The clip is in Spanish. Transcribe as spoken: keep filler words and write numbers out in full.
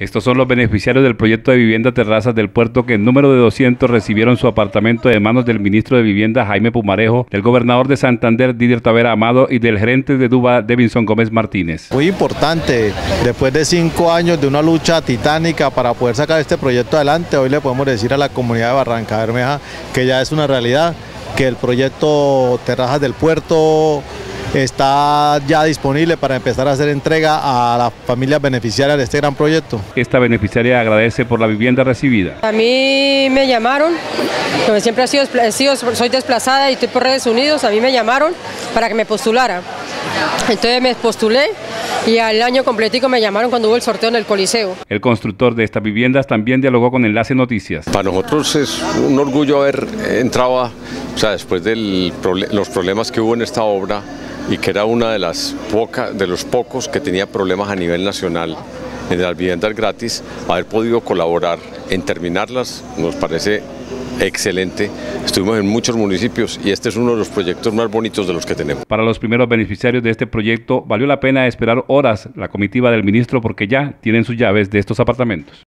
Estos son los beneficiarios del proyecto de vivienda Terrazas del Puerto, que en número de doscientos recibieron su apartamento de manos del ministro de Vivienda Jaime Pumarejo, del gobernador de Santander Didier Tavera Amado y del gerente de Duba Devinson Gómez Martínez. Muy importante, después de cinco años de una lucha titánica para poder sacar este proyecto adelante, hoy le podemos decir a la comunidad de Barranca Bermeja que ya es una realidad, que el proyecto Terrazas del Puerto está ya disponible para empezar a hacer entrega a las familias beneficiarias de este gran proyecto. Esta beneficiaria agradece por la vivienda recibida. A mí me llamaron, como siempre he sido, he sido, soy desplazada y estoy por Redes Unidos, a mí me llamaron para que me postulara. Entonces me postulé y al año completico me llamaron cuando hubo el sorteo en el Coliseo. El constructor de estas viviendas también dialogó con Enlace Noticias. Para nosotros es un orgullo haber entrado, a, o sea, después de los problemas que hubo en esta obra, y que era una de las pocas, de los pocos que tenía problemas a nivel nacional en las viviendas gratis, haber podido colaborar en terminarlas nos parece excelente. Estuvimos en muchos municipios y este es uno de los proyectos más bonitos de los que tenemos. Para los primeros beneficiarios de este proyecto valió la pena esperar horas la comitiva del ministro porque ya tienen sus llaves de estos apartamentos.